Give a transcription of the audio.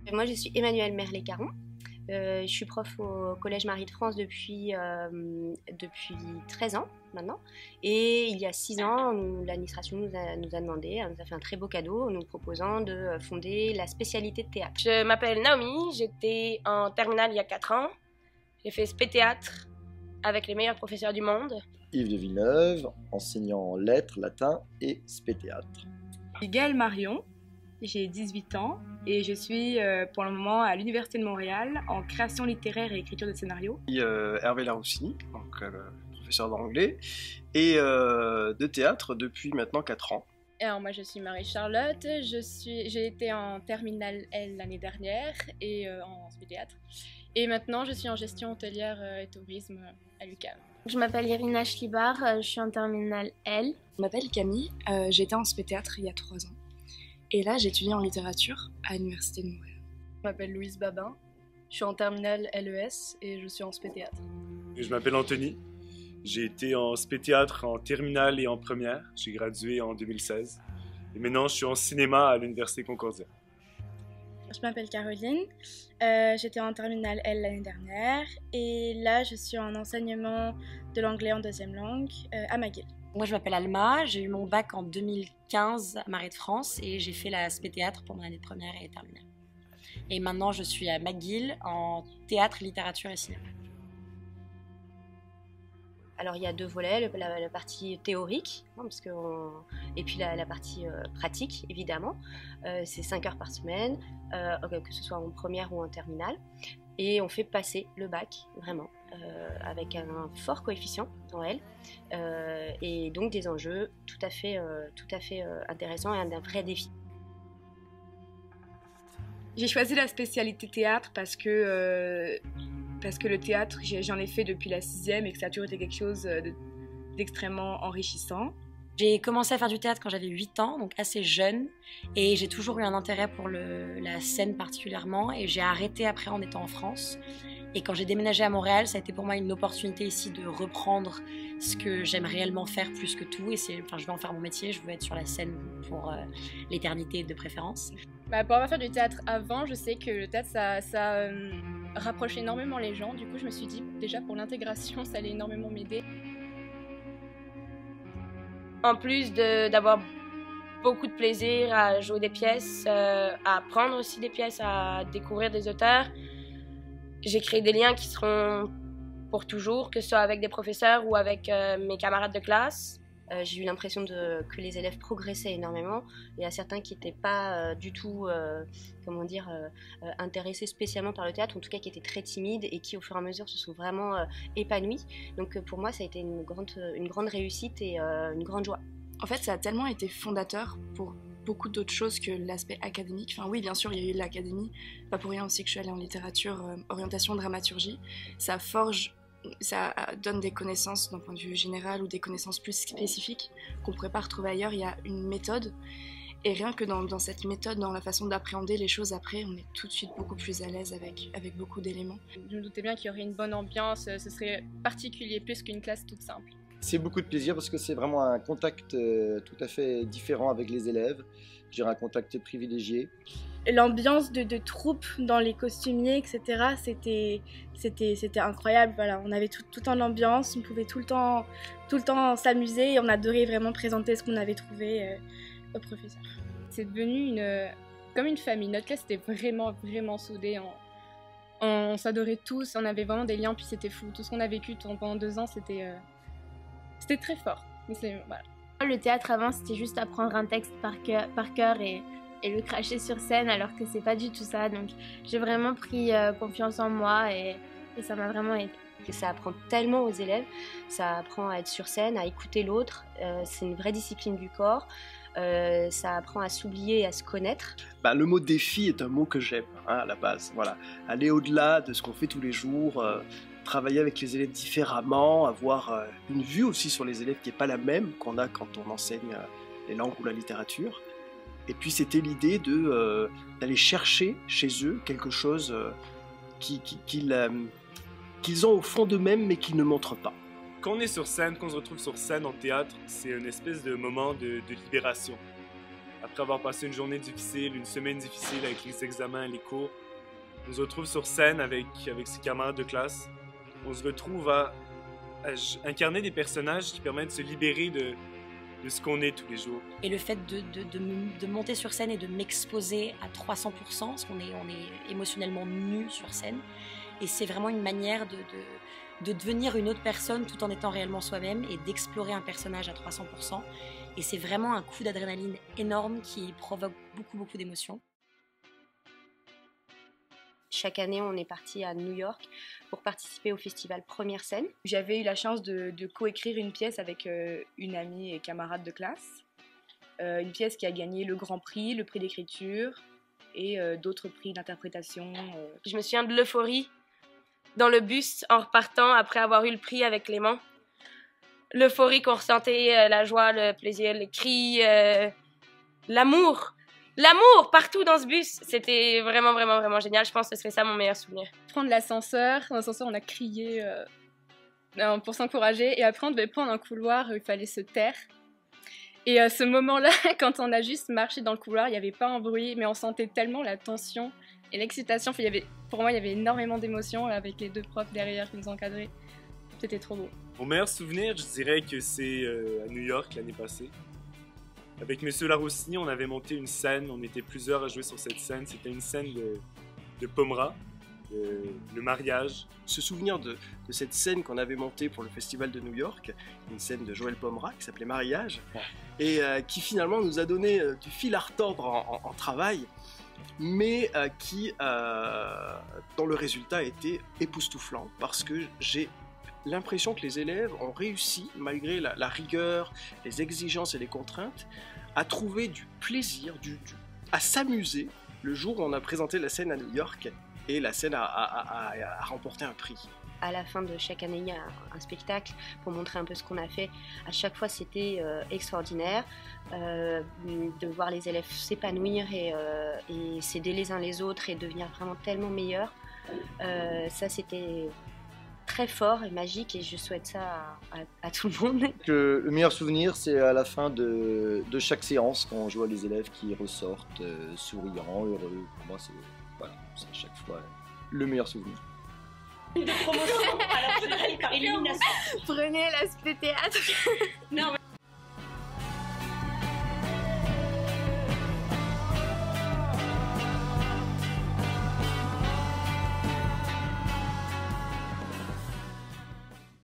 Moi, je suis Emmanuelle Merlet-Caron. Je suis prof au Collège Marie de France depuis 13 ans maintenant. Et il y a 6 ans, l'administration nous a demandé, elle nous a fait un très beau cadeau en nous proposant de fonder la spécialité de théâtre. Je m'appelle Naomi, j'étais en terminale il y a 4 ans. J'ai fait spé théâtre avec les meilleurs professeurs du monde. Yves de Villeneuve, enseignant en lettres, latin et spé théâtre. Gaëlle Marion, j'ai 18 ans et je suis pour le moment à l'Université de Montréal en création littéraire et écriture de scénario. Hervé Laroussini, donc, professeur d'anglais et de théâtre depuis maintenant 4 ans. Alors moi je suis Marie-Charlotte, j'ai été en terminale L l'année dernière et en spé théâtre. Et maintenant je suis en gestion hôtelière et tourisme à l'UQAM. Je m'appelle Irina Schlibar, je suis en terminale L. Je m'appelle Camille, j'étais en spé théâtre il y a 3 ans. Et là j'étudie en littérature à l'Université de Montréal. Je m'appelle Louise Babin, je suis en terminale LES et je suis en spé théâtre. Je m'appelle Anthony, j'ai été en spé théâtre en terminale et en première, j'ai gradué en 2016. Et maintenant je suis en cinéma à l'Université Concordia. Je m'appelle Caroline, j'étais en terminale L l'année dernière et là je suis en enseignement de l'anglais en deuxième langue à McGill. Moi je m'appelle Alma, j'ai eu mon bac en 2015 à Marie de France et j'ai fait la spé théâtre pour mon année de première et terminale. Et maintenant je suis à McGill en théâtre, littérature et cinéma. Alors il y a 2 volets, la partie théorique, et puis la partie pratique évidemment. C'est 5 heures par semaine, que ce soit en première ou en terminale. Et on fait passer le bac, vraiment, avec un fort coefficient en L. Et donc des enjeux tout à fait intéressants et un vrai défi. J'ai choisi la spécialité théâtre parce que le théâtre, j'en ai fait depuis la 6e et que ça a toujours été quelque chose d'extrêmement enrichissant. J'ai commencé à faire du théâtre quand j'avais 8 ans, donc assez jeune, et j'ai toujours eu un intérêt pour la scène particulièrement, et j'ai arrêté après en étant en France. Et quand j'ai déménagé à Montréal, ça a été pour moi une opportunité ici de reprendre ce que j'aime réellement faire plus que tout, et je vais en faire mon métier, je veux être sur la scène pour l'éternité de préférence. Pour avoir fait du théâtre avant, je sais que le théâtre ça rapproche énormément les gens, du coup je me suis dit déjà pour l'intégration ça allait énormément m'aider. En plus d'avoir beaucoup de plaisir à jouer des pièces, à apprendre aussi des pièces, à découvrir des auteurs, j'ai créé des liens qui seront pour toujours, que ce soit avec des professeurs ou avec mes camarades de classe. J'ai eu l'impression que les élèves progressaient énormément. Il y a certains qui n'étaient pas du tout intéressés spécialement par le théâtre, en tout cas qui étaient très timides et qui au fur et à mesure se sont vraiment épanouis. Donc pour moi ça a été une grande réussite et une grande joie. En fait ça a tellement été fondateur pour beaucoup d'autres choses que l'aspect académique. Enfin oui, bien sûr, il y a eu l'académie, pas pour rien aussi que je suis allée en littérature, orientation dramaturgie. Ça donne des connaissances d'un point de vue général ou des connaissances plus spécifiques qu'on ne pourrait pas retrouver ailleurs. Il y a une méthode et rien que dans cette méthode, dans la façon d'appréhender les choses après, on est tout de suite beaucoup plus à l'aise avec beaucoup d'éléments. Je me doutais bien qu'il y aurait une bonne ambiance, ce serait particulier plus qu'une classe toute simple. C'est beaucoup de plaisir parce que c'est vraiment un contact tout à fait différent avec les élèves, je dirais un contact privilégié. L'ambiance de troupe dans les costumiers, etc., c'était incroyable. Voilà, on avait tout le temps l'ambiance, on pouvait tout le temps s'amuser et on adorait vraiment présenter ce qu'on avait trouvé au professeur. C'est devenu comme une famille. Notre classe était vraiment, vraiment soudée. On s'adorait tous, on avait vraiment des liens, puis c'était fou. Tout ce qu'on a vécu pendant 2 ans, c'était très fort. Mais voilà. Le théâtre avant, c'était juste apprendre un texte par cœur et le cracher sur scène, alors que c'est pas du tout ça. Donc j'ai vraiment pris confiance en moi et ça m'a vraiment aidée. Ça apprend tellement aux élèves, ça apprend à être sur scène, à écouter l'autre, c'est une vraie discipline du corps, ça apprend à s'oublier et à se connaître. Le mot défi est un mot que j'aime à la base, voilà. Aller au-delà de ce qu'on fait tous les jours, travailler avec les élèves différemment, avoir une vue aussi sur les élèves qui n'est pas la même qu'on a quand on enseigne les langues ou la littérature. Et puis c'était l'idée d'aller chercher chez eux quelque chose qu'ils ont au fond d'eux-mêmes mais qu'ils ne montrent pas. Quand on est sur scène, quand on se retrouve sur scène en théâtre, c'est une espèce de moment de libération. Après avoir passé une journée difficile, une semaine difficile avec les examens et les cours, on se retrouve sur scène avec ses camarades de classe. On se retrouve à incarner des personnages qui permettent de se libérer de ce qu'on est tous les jours. Et le fait de monter sur scène et de m'exposer à 300%, parce qu'on est émotionnellement nu sur scène, et c'est vraiment une manière de devenir une autre personne tout en étant réellement soi-même et d'explorer un personnage à 300%. Et c'est vraiment un coup d'adrénaline énorme qui provoque beaucoup d'émotions. Chaque année, on est parti à New York pour participer au festival Première Scène. J'avais eu la chance de coécrire une pièce avec une amie et camarade de classe. Une pièce qui a gagné le Grand Prix, le prix d'écriture et d'autres prix d'interprétation. Je me souviens de l'euphorie dans le bus en repartant après avoir eu le prix avec Clément. L'euphorie qu'on ressentait, la joie, le plaisir, les cris, l'amour. L'amour partout dans ce bus, c'était vraiment génial. Je pense que ce serait ça mon meilleur souvenir. Prendre l'ascenseur, dans l'ascenseur on a crié pour s'encourager et après on devait prendre un couloir où il fallait se taire. Et ce moment-là, quand on a juste marché dans le couloir, il n'y avait pas un bruit, mais on sentait tellement la tension et l'excitation. Pour moi, il y avait énormément d'émotions avec les deux profs derrière qui nous encadraient. C'était trop beau. Mon meilleur souvenir, je dirais que c'est à New York l'année passée. Avec Monsieur Laroussini, on avait monté une scène, on était plusieurs à jouer sur cette scène. C'était une scène de Pomera, le mariage. Ce souvenir de cette scène qu'on avait montée pour le festival de New York, une scène de Joël Pomera qui s'appelait Mariage, et qui finalement nous a donné du fil à retordre en travail, mais dont le résultat était époustouflant, parce que j'ai l'impression que les élèves ont réussi, malgré la rigueur, les exigences et les contraintes, à trouver du plaisir, à s'amuser le jour où on a présenté la scène à New York et la scène a remporté un prix. À la fin de chaque année, il y a un spectacle pour montrer un peu ce qu'on a fait. À chaque fois, c'était extraordinaire de voir les élèves s'épanouir et s'aider les uns les autres et devenir vraiment tellement meilleurs. Ça, c'était très fort et magique et je souhaite ça à tout le monde. Le meilleur souvenir, c'est à la fin de chaque séance, quand je vois les élèves qui ressortent souriants, heureux. Pour moi, c'est à chaque fois le meilleur souvenir. De promotion, alors faudrait par élimination. Prenez l'aspect théâtre. Non, mais...